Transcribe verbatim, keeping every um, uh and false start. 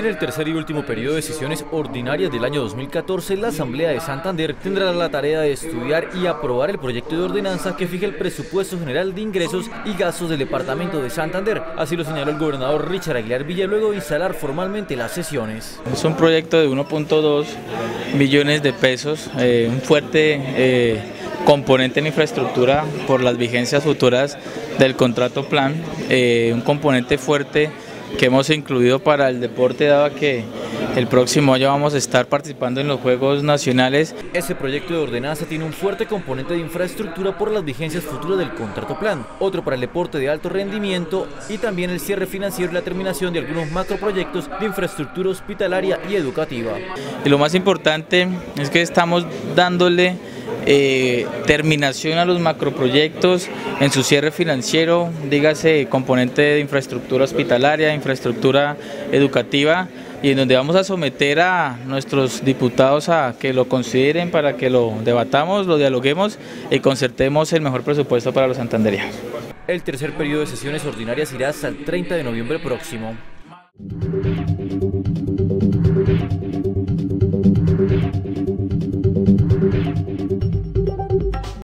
En el tercer y último periodo de sesiones ordinarias del año dos mil catorce, la Asamblea de Santander tendrá la tarea de estudiar y aprobar el proyecto de ordenanza que fija el presupuesto general de ingresos y gastos del departamento de Santander. Así lo señaló el gobernador Richard Aguilar Villa luego de instalar formalmente las sesiones. Es un proyecto de uno punto dos millones de pesos, eh, un fuerte eh, componente en infraestructura por las vigencias futuras del contrato plan, eh, un componente fuerte que hemos incluido para el deporte, dado que el próximo año vamos a estar participando en los Juegos Nacionales. Este proyecto de ordenanza tiene un fuerte componente de infraestructura por las vigencias futuras del contrato plan, otro para el deporte de alto rendimiento y también el cierre financiero y la terminación de algunos macroproyectos de infraestructura hospitalaria y educativa. Y lo más importante es que estamos dándole Eh, terminación a los macroproyectos en su cierre financiero, dígase componente de infraestructura hospitalaria, infraestructura educativa, y en donde vamos a someter a nuestros diputados a que lo consideren para que lo debatamos, lo dialoguemos y concertemos el mejor presupuesto para los santanderianos. El tercer periodo de sesiones ordinarias irá hasta el treinta de noviembre próximo.